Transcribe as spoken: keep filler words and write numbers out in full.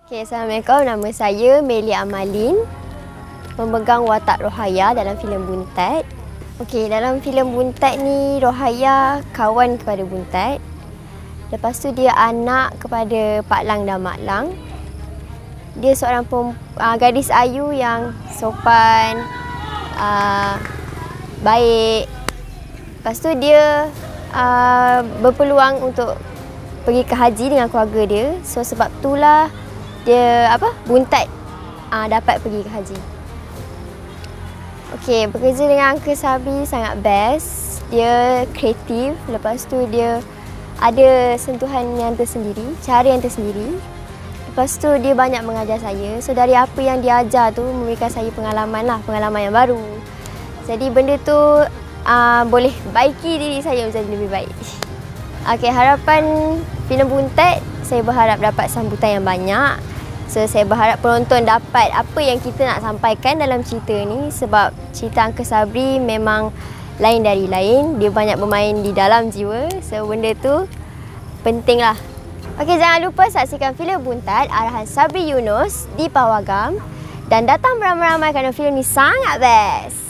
Okay, Assalamualaikum. Nama saya Meli Amalin, memegang watak Rohaya dalam filem Buntat. Okey, dalam filem Buntat ni Rohaya kawan kepada Buntat. Lepas tu dia anak kepada Pak Lang dan Mak Lang. Dia seorang pem, uh, gadis ayu yang sopan, uh, baik. Lepas tu dia uh, berpeluang untuk pergi ke haji dengan keluarga dia. So sebab itulah dia apa Buntat uh, dapat pergi ke haji. Okey, bekerja dengan Uncle Sabri sangat best. Dia kreatif, lepas tu dia ada sentuhan yang tersendiri, cara yang tersendiri. Lepas tu dia banyak mengajar saya. So dari apa yang dia ajar tu memberikan saya pengalaman lah, pengalaman yang baru. Jadi benda tu uh, boleh baiki diri saya menjadi lebih baik. Okey, harapan filem Buntat, saya berharap dapat sambutan yang banyak. So, saya berharap penonton dapat apa yang kita nak sampaikan dalam cerita ni, sebab cerita Uncle Sabri memang lain dari lain. Dia banyak bermain di dalam jiwa. So, benda tu penting lah. Okey, jangan lupa saksikan filem Buntat arahan Sabri Yunus di Pawagam. Dan datang beramai-ramai kerana filem ni sangat best.